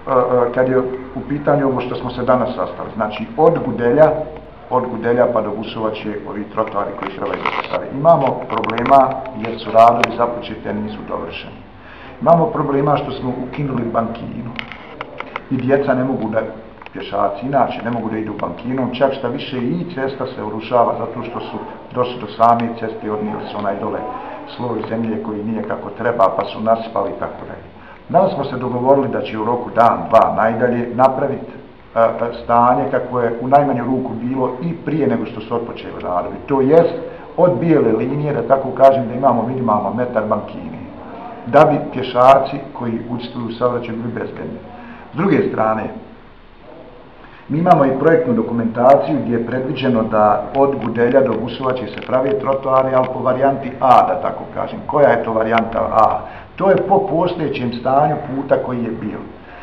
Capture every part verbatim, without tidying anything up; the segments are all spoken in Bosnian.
kad je u pitanju ovo što smo se danas sastali. Znači, od Gudelja, od Gudelja pa do Busovače, ovi trotoari koji trebaju da se stave. Imamo problema jer su radovi započeti, a nisu dovršeni. Imamo problema što smo ukinuli bankinu i djeca ne mogu da, pješaci inače, ne mogu da idu bankinom, čak šta više i cesta se urušava zato što su došli do same ceste i odnijeli su onaj dole sloj zemlje koji nije kako treba, pa su nasipali i tako dalje. Danas smo se dogovorili da će u roku dan, dva, najdalje napraviti a, stanje kako je u najmanju ruku bilo i prije nego što su otpočeli radovi. To jest od bijele linije, da tako kažem, da imamo minimalno metar bankine, da bi pješaci koji učestvuju u saobraćaju bili bezbedni. S druge strane, mi imamo i projektnu dokumentaciju gdje je predviđeno da od Gudelja do Busovače se pravi trotoari, ali po varijanti A, da tako kažem. Koja je to varijanta A? To je po postojećem stanju puta koji je bio.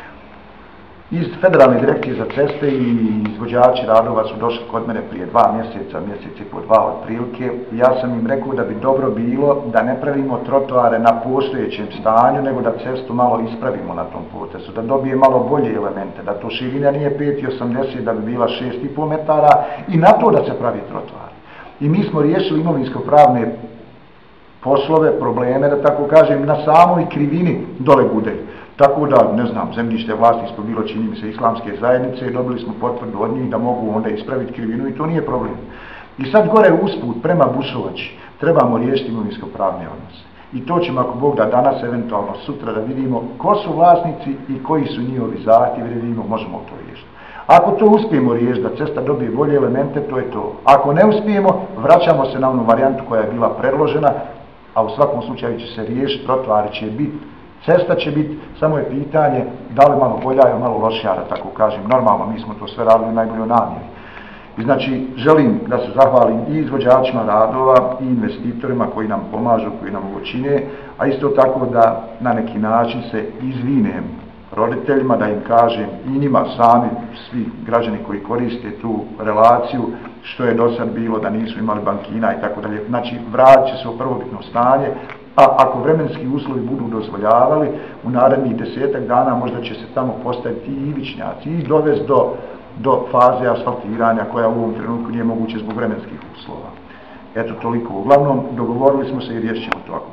Iz Federalne direkcije za ceste i izvođači radova su došli kod mene prije dva mjeseca, mjesec i po dva otprilike. Ja sam im rekao da bi dobro bilo da ne pravimo trotoare na postojećem stanju, nego da cestu malo ispravimo na tom potezu, da dobije malo bolje elemente, da to širina nije pet osamdeset, da bi bila šest i po metara i na to da se pravi trotoar. I mi smo riješili imovinsko-pravne poslove, probleme, da tako kažem, na samoj krivini dole Gudelj. Tako da, ne znam, zemljište vlasništvo bilo, čini mi se, islamske zajednice i dobili smo potvrdu od njih da mogu onda ispraviti krivinu i to nije problem. I sad gore usput prema Busovači trebamo riješiti imovinsko-pravne odnose. I to ćemo, ako Bog da, danas, eventualno sutra, da vidimo ko su vlasnici i koji su njihovi zahtjevi, da vidimo možemo to riješiti. Ako to uspijemo riješiti, da cesta dobije bolje elemente, to je to. Ako ne uspijemo, vraćamo se na onu varijantu koja je bila predložena, a u svakom slučaju će se riješiti, trotoari će biti, cesta će biti, samo je pitanje da li malo bolja ili malo lošija, da tako kažem. Normalno, mi smo to sve radili u najboljoj namjeri. I znači, želim da se zahvalim i izvođačima radova i investitorima koji nam pomažu, koji nam ovo čine, a isto tako da na neki način se izvinem roditeljima, da im kažem i njima sami, svi građani koji koriste tu relaciju, što je do sad bilo da nisu imali bankina i tako dalje. Znači, vratit će se u prvobitno stanje, a ako vremenski uslovi budu dozvoljavali, u narednih desetak dana možda će se tamo postaviti i ivičnjaci i dovesti do, do faze asfaltiranja koja u ovom trenutku nije moguće zbog vremenskih uslova. Eto, toliko. Uglavnom, dogovorili smo se i riješit ćemo to ako